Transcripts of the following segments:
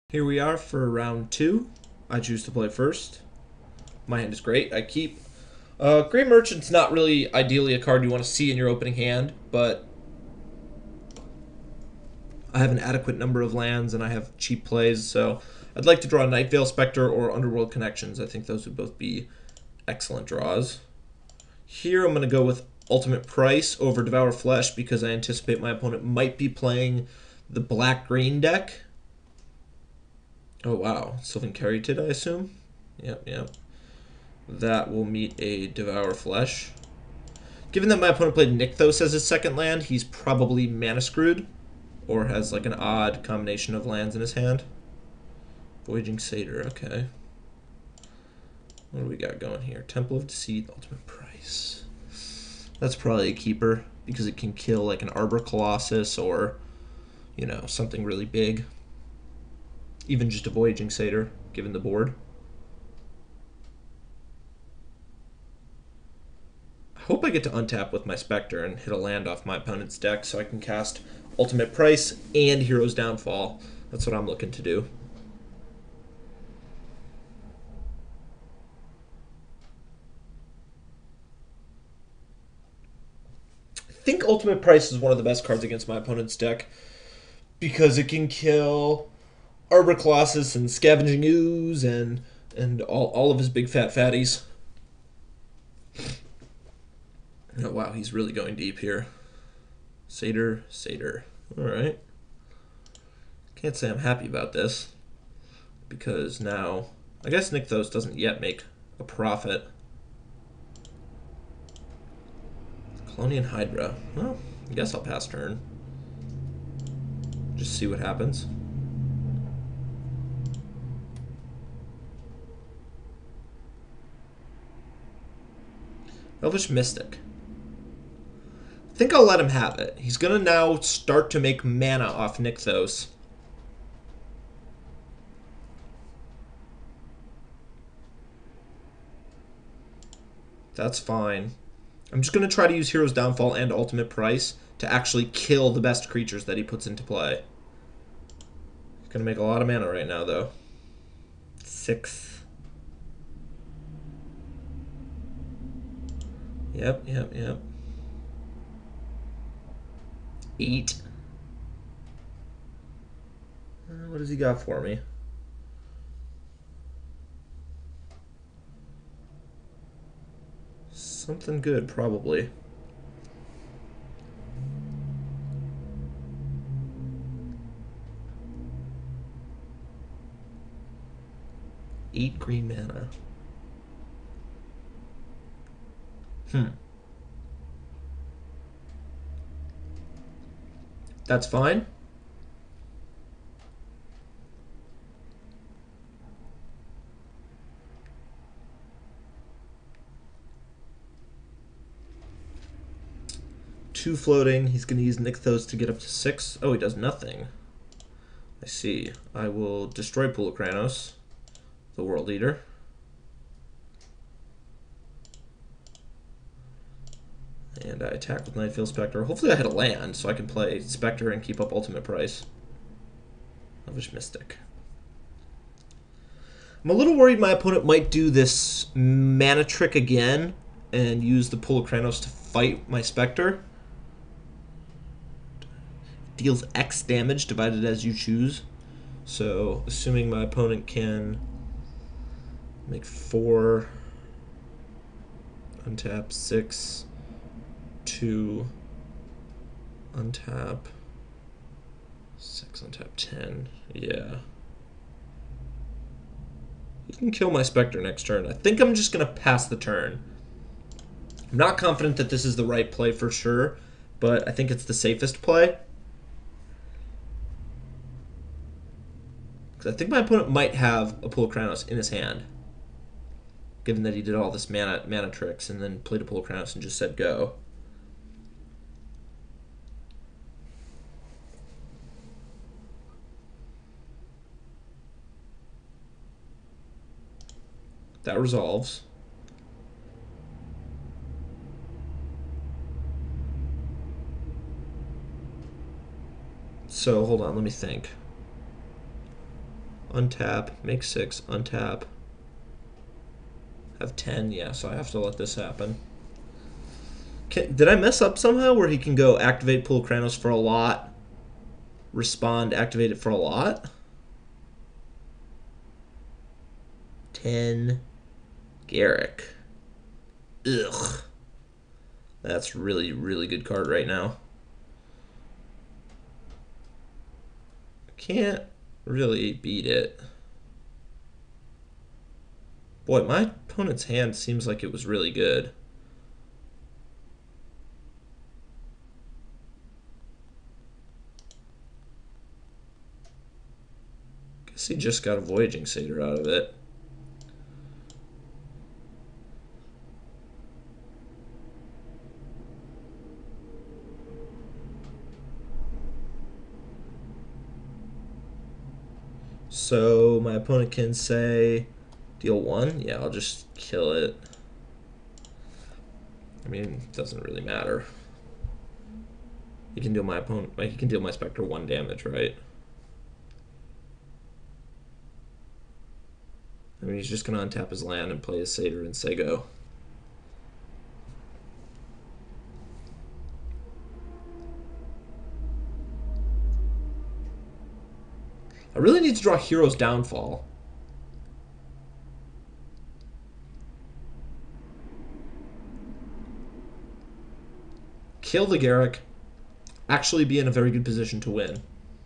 Here we are for round 2. I choose to play first. My hand is great. I keep. Great Merchant's not really ideally a card you want to see in your opening hand, but I have an adequate number of lands and I have cheap plays, so I'd like to draw Night Veil Spectre or Underworld Connections. I think those would both be excellent draws. Here I'm going to go with Ultimate Price over Devour Flesh because I anticipate my opponent might be playing the black-green deck. Oh wow, Sylvan Caryatid, I assume? Yep. That will meet a Devour Flesh. Given that my opponent played Nykthos as his second land, he's probably mana screwed, or has like an odd combination of lands in his hand. Voyaging Satyr, okay. What do we got going here? Temple of Deceit, Ultimate Price. That's probably a keeper, because it can kill like an Arbor Colossus or, you know, something really big. Even just a Voyaging Satyr, given the board. I hope I get to untap with my Spectre and hit a land off my opponent's deck so I can cast Ultimate Price and Hero's Downfall. That's what I'm looking to do. I think Ultimate Price is one of the best cards against my opponent's deck because it can kill Arbor Colossus and Scavenging Ooze and all of his big fat fatties. Oh wow, he's really going deep here. Satyr. Alright. Can't say I'm happy about this. Because now, I guess Nykthos doesn't yet make a profit. Colonian Hydra. Well, I guess I'll pass turn. Just see what happens. Elvish Mystic. I think I'll let him have it. He's going to now start to make mana off Nykthos. That's fine. I'm just going to try to use Hero's Downfall and Ultimate Price to actually kill the best creatures that he puts into play. He's going to make a lot of mana right now, though. 6. Yep. 8. What does he got for me? Something good, probably. Eight green mana. That's fine. Two floating. He's going to use Nykthos to get up to 6. Oh, he does nothing. I see. I will destroy Pulokranos, the world leader. And I attack with Night Veil Spectre. Hopefully I hit a land so I can play Spectre and keep up Ultimate Price. Elvish Mystic. I'm a little worried my opponent might do this mana trick again and use the Pulokranos to fight my Spectre. Deals X damage divided as you choose. So, assuming my opponent can make 4, untap 6, 2, untap 6, untap 10. Yeah. He can kill my Spectre next turn. I think I'm just going to pass the turn. I'm not confident that this is the right play for sure, but I think it's the safest play. Because I think my opponent might have a Pulokranos in his hand, given that he did all this mana tricks and then played a Pulokranos and just said go. That resolves. So, hold on, let me think. Untap, make 6, untap. Have 10, yeah, so I have to let this happen. Did I mess up somehow where he can go activate Pool Kranos for a lot, respond, activate it for a lot? 10, Garrick. Ugh. That's really, really good card right now. Can't really beat it. Boy, my opponent's hand seems like it was really good. Guess he just got a Voyaging Satyr out of it. So my opponent can say, deal 1. Yeah, I'll just kill it. I mean, it doesn't really matter. He can deal my opponent. He can deal my Spectre 1 damage, right? I mean, he's just gonna untap his land and play his Satyr and say go. I really need to draw Hero's Downfall. Kill the Garrick. Actually be in a very good position to win.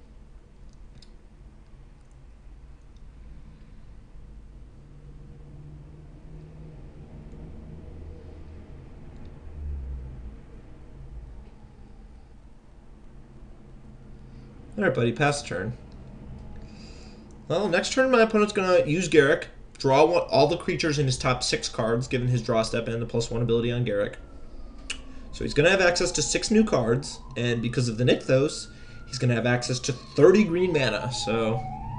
Alright, buddy, pass the turn. Well, next turn my opponent's going to use Garrick, draw all the creatures in his top 6 cards, given his draw step and the +1 ability on Garrick. So he's going to have access to 6 new cards, and because of the Nykthos, he's going to have access to 30 green mana, so...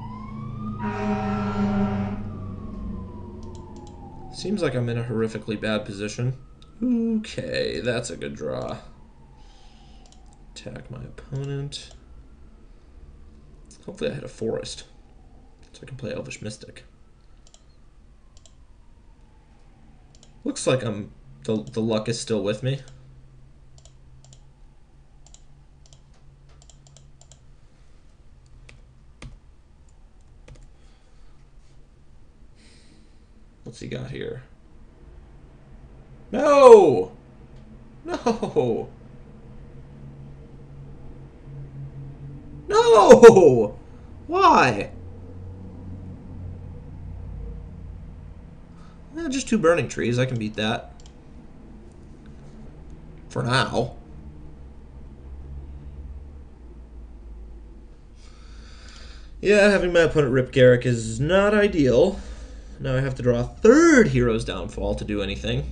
Seems like I'm in a horrifically bad position. Okay, that's a good draw. Attack my opponent. Hopefully I had a forest, so I can play Elvish Mystic. Looks like the luck is still with me. What's he got here? No! No! No! Why? Just 2 burning trees. I can beat that. For now. Yeah, having my opponent rip Garrick is not ideal. Now I have to draw a 3rd Hero's Downfall to do anything.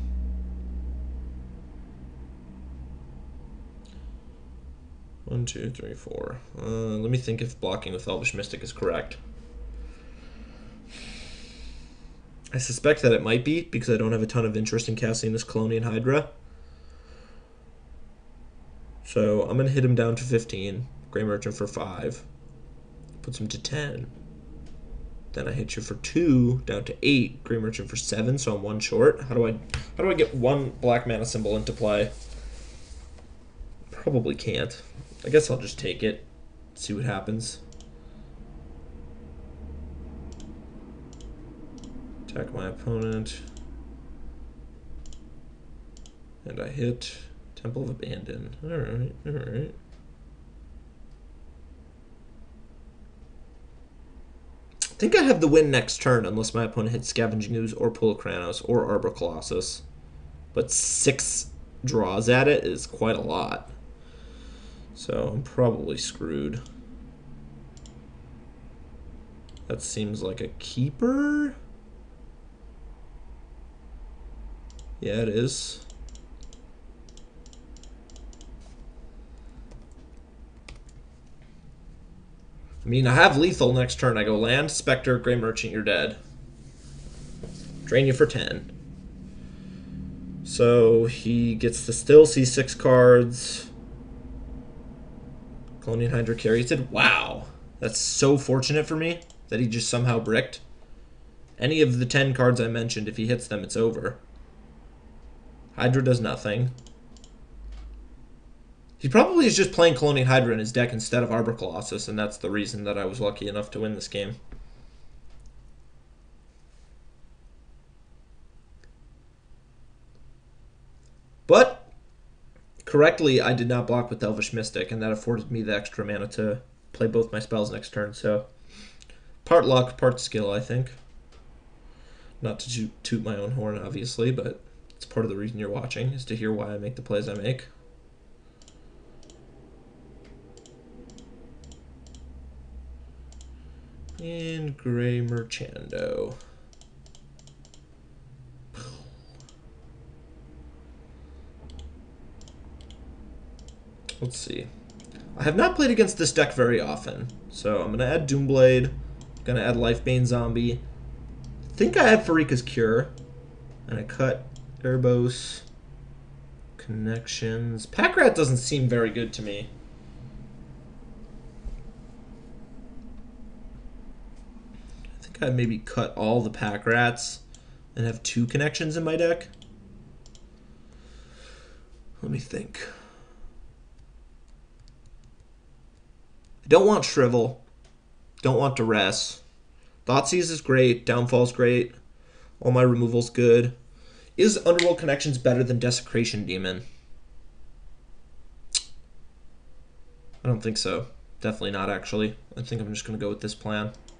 One, two, three, four. Let me think if blocking with Elvish Mystic is correct. I suspect that it might be, because I don't have a ton of interest in casting this Colonian Hydra. So I'm going to hit him down to 15. Grey Merchant for 5. Puts him to 10. Then I hit you for 2, down to 8. Grey Merchant for 7, so I'm 1 short. How do I get 1 black mana symbol into play? Probably can't. I guess I'll just take it, see what happens. Attack my opponent. And I hit Temple of Abandon. Alright, alright. I think I have the win next turn unless my opponent hits Scavenging Ooze or Pool of Kranos or Arbor Colossus. But 6 draws at it is quite a lot. So I'm probably screwed. That seems like a keeper. Yeah, it is. I mean, I have lethal next turn. I go land, Spectre, Grey Merchant, you're dead. Drain you for 10. So he gets to still see 6 cards. Colonian Hydra carries it. Wow. That's so fortunate for me. that he just somehow bricked. Any of the 10 cards I mentioned, if he hits them, it's over. Hydra does nothing. He probably is just playing Colonial Hydra in his deck instead of Arbor Colossus, and that's the reason that I was lucky enough to win this game. But, correctly, I did not block with Elvish Mystic, and that afforded me the extra mana to play both my spells next turn, so part luck, part skill, I think. Not to toot my own horn, obviously, but it's part of the reason you're watching, is to hear why I make the plays I make. And Gray Merchando. Let's see. I have not played against this deck very often, so I'm going to add Doomblade, going to add Lifebane Zombie. I think I have Farika's Cure, and I cut Erebos, Connections. Packrat doesn't seem very good to me. I think I maybe cut all the Packrats and have 2 Connections in my deck. Let me think. I don't want Shrivel. Don't want Duress. Thoughtseize is great. Downfall's great. All my removal's good. Is Underworld Connections better than Desecration Demon? I don't think so. Definitely not, actually. I think I'm just going to go with this plan.